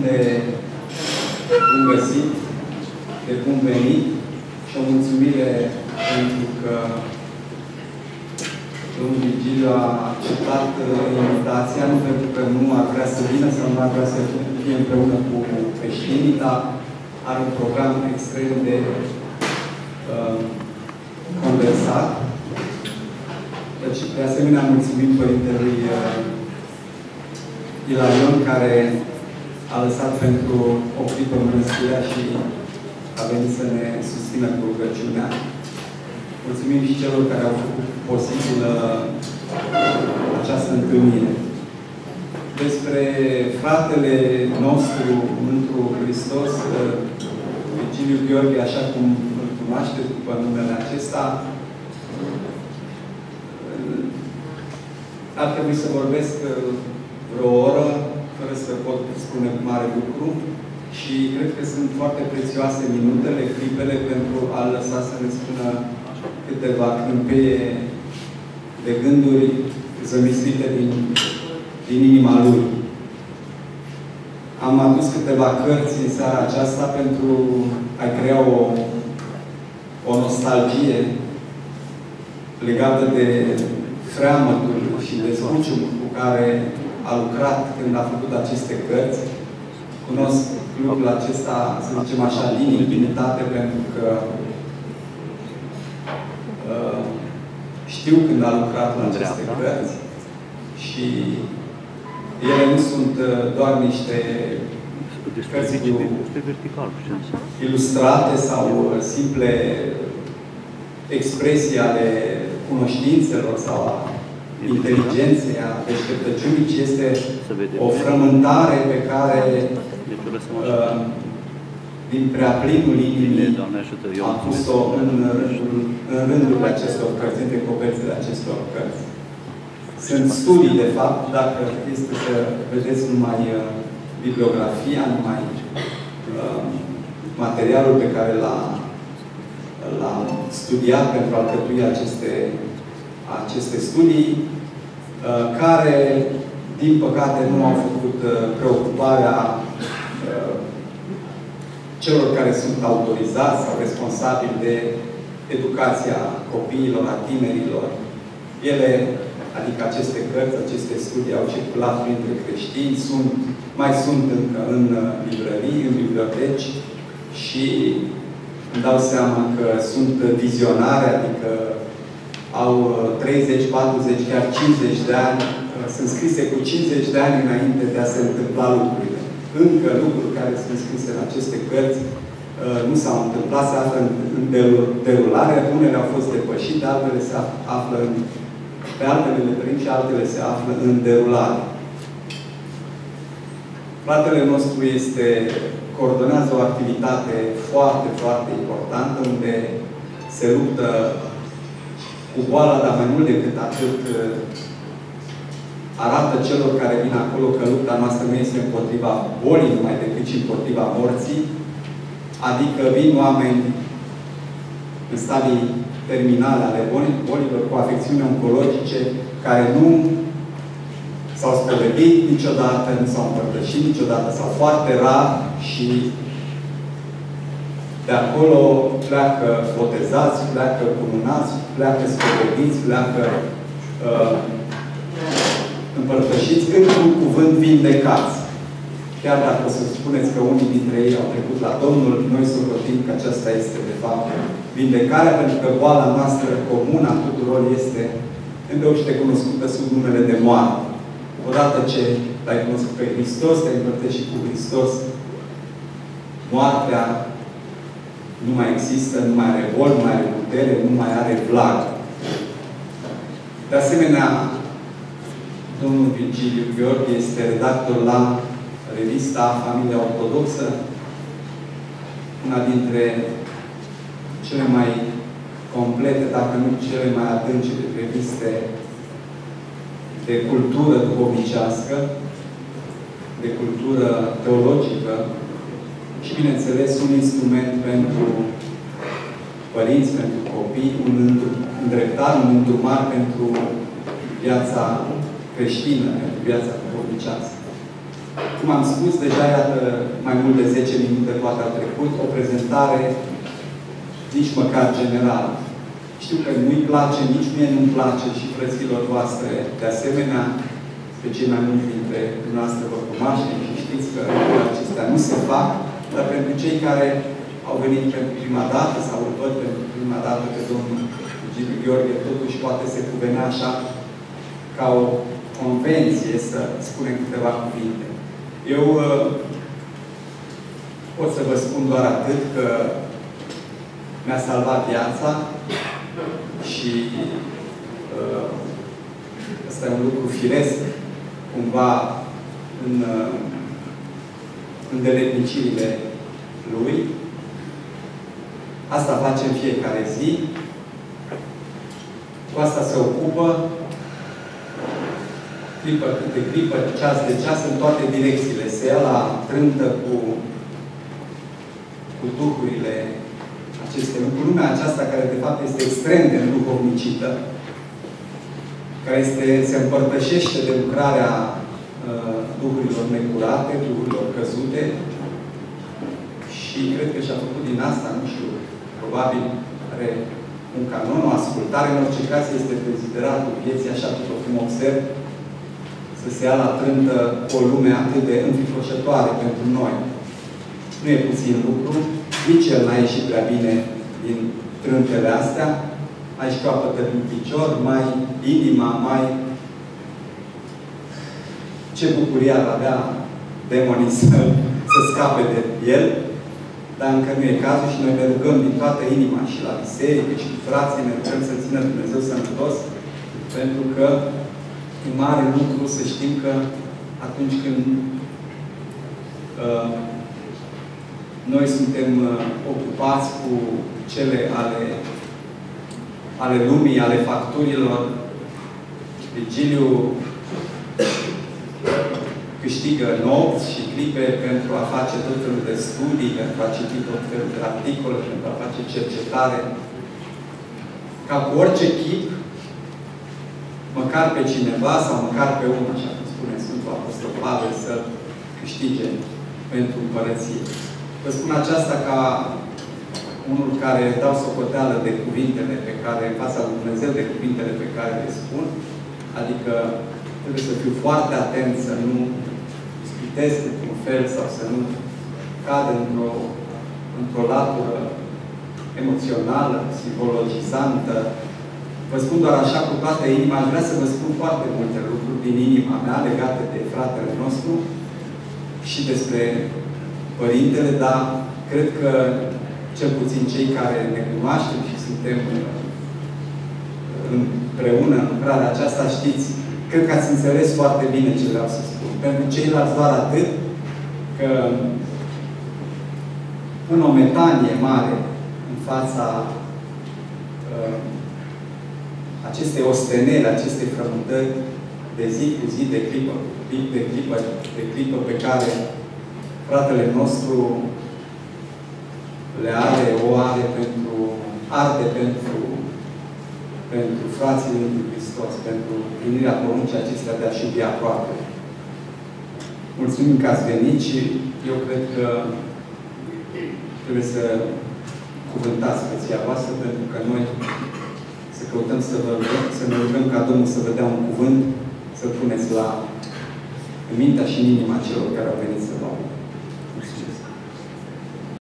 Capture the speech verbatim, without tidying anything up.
de bun găsit, de bun venit și o mulțumire pentru că domnul Virgiliu a acceptat invitația, nu pentru că nu ar vrea să vină sau nu ar vrea să fie împreună cu creștinii, dar are un program extrem de uh, conversat. Deci, de asemenea, mulțumim Părintelui uh, Ilarion, care a lăsat pentru o clipă mănăstirea și a venit să ne susțină cu rugăciunea. Mulțumim și celor care au făcut posibilă această întâlnire. Despre fratele nostru întru Hristos, Virgiliu Gheorghe, așa cum îl cunoașteți după numele acesta, ar trebui să vorbesc vreo oră, fără să pot spune mare lucru, și cred că sunt foarte prețioase minutele, clipele, pentru a lăsa să ne spună câteva câmpeie de gânduri zămislite din, din inima lui. Am adus câteva cărți în seara aceasta pentru a crea o, o nostalgie legată de freamătul și de zbuciumul cu care a lucrat când a făcut aceste cărți. Cunosc lucrul acesta, să zicem așa, din intimitate, pentru că uh, știu când a lucrat la aceste cărți și ele nu sunt uh, doar niște cărți ilustrate sau simple expresii ale cunoștințelor sau a inteligenței, a deșteptăciunii, ci este o frământare pe care uh, din preaplinul inimii am pus-o în, în rândul acestor cărți, între coperțile acestor cărți. Sunt studii, de fapt, dacă este să vedeți numai uh, bibliografia, numai uh, materialul pe care l-am studiat pentru a alcătui aceste, aceste studii, uh, care, din păcate, nu au făcut uh, preocuparea uh, celor care sunt autorizați sau responsabili de educația copiilor, a tinerilor. Ele, adică aceste cărți, aceste studii au circulat printre creștini, sunt, mai sunt încă în librării, în biblioteci și îmi dau seama că sunt vizionare, adică au treizeci, patruzeci, chiar cincizeci de ani, sunt scrise cu cincizeci de ani înainte de a se întâmpla lucrurile. Încă lucruri care sunt scrise în aceste cărți nu s-au întâmplat, se află în derulare, unele au fost depășite, altele se află în, pe altele le trăim și altele se află în derulare. Fratele nostru este, coordonează o activitate foarte, foarte importantă, unde se luptă cu boala, dar mai mult decât atât, arată celor care vin acolo că lupta noastră nu este împotriva bolii numai decât și împotriva morții. Adică vin oameni în stadii terminale ale bolilor cu afecțiuni oncologice care nu s-au spovedit niciodată, nu s-au împărtășit niciodată sau foarte rar și de acolo pleacă botezați, pleacă cununați, pleacă spovediți, pleacă uh, împărtășiți, într-un cuvânt vindecați. Chiar dacă o să spuneți că unii dintre ei au trecut la Domnul, noi socotim că aceasta este, de fapt, vindecarea, pentru că boala noastră comună a tuturor este îndeoște cunoscută sub numele de moarte. Odată ce l-ai cunoscut pe Hristos, te-ai împărtășit cu Hristos, moartea nu mai există, nu mai are bol, nu mai are putere, nu mai are vlag. De asemenea, domnul Virgiliu Gheorghe este redactor la revista Familia Ortodoxă, una dintre cele mai complete, dacă nu cele mai adânci reviste de cultură duhovnicească, de cultură teologică și, bineînțeles, un instrument pentru părinți, pentru copii, un îndreptar, un îndrumar pentru viața creștină, pentru viața duhovnicească. cum am spus, deja iată mai mult de zece minute poate au trecut, o prezentare nici măcar generală. Știu că nu-i place, nici mie nu-mi place și frăților voastre de asemenea, pe cei mai mulți dintre dumneavoastră vă cunoaștem și știți că acestea nu se fac, dar pentru cei care au venit pentru prima dată sau îl văd pentru prima dată pe domnul Giliu Gheorghe, totuși poate se cuvenea așa ca o convenție să spunem câteva cuvinte. Eu uh, pot să vă spun doar atât că mi-a salvat viața și uh, ăsta e un lucru firesc, cumva în uh, îndeletnicirile lui. Asta face în fiecare zi. Cu asta se ocupă clipă câte clipă, ceas de ceas, în toate direcțiile. Se ia la trântă cu, cu duhurile aceste lucruri. Lumea aceasta, care de fapt este extrem de înduhovnicită, care este, se împărtășește de lucrarea uh, duhurilor necurate, duhurilor căzute, și cred că și-a făcut din asta, nu știu, probabil are un canon, o ascultare, în orice caz este dezideratul vieții, așa după cum observ, să se ia la trântă o lume atât de înfricoșătoare pentru noi. Nu e puțin lucru, nici el n-a ieșit prea bine din trântele astea, aici capătă din picior, mai inima, mai ce bucurie ar avea demonii să, să scape de el, dar încă nu e cazul și noi ne rugăm din toată inima și la biserică și cu frații ne rugăm să țină Dumnezeu sănătos, pentru că e mare lucru să știm că atunci când uh, noi suntem uh, ocupați cu cele ale, ale lumii, ale facturilor, Virgiliu câștigă nopți și clipe pentru a face tot felul de studii, pentru a citi tot felul de articole, pentru a face cercetare. Ca cu orice chip, măcar pe cineva sau măcar pe unul, așa cum spune Sfântul Apostol Pavel, să câștige pentru împărăție. Vă spun aceasta ca unul care dau socoteală de cuvintele pe care, în fața lui Dumnezeu, de cuvintele pe care le spun, adică trebuie să fiu foarte atent să nu ispitesc într-un fel sau să nu cad într-o într-o latură emoțională, psihologizantă. Vă spun doar așa cu toată inima, aș vrea să vă spun foarte multe lucruri din inima mea legate de fratele nostru și despre părintele, dar cred că cel puțin cei care ne cunoaștem și suntem împreună în lucrarea aceasta, știți, cred că ați înțeles foarte bine ce vreau să spun. Pentru ceilalți doar atât, că pun o metanie mare în fața uh, acestei osteneli, acestei frământări de zi cu zi, de clipă, de clipă, de clipă pe care fratele nostru le are, o are pentru, arde pentru, pentru frații lui Hristos, pentru primirea poruncii acestea de a-și iubi aproape. Mulțumim că ați venit și eu cred că trebuie să cuvântați frăția voastră, pentru că noi să căutăm să, vă, să ne rugăm ca Domnul să vă dea un cuvânt, să-l puneți la în mintea și în inima celor care au venit să vă audă.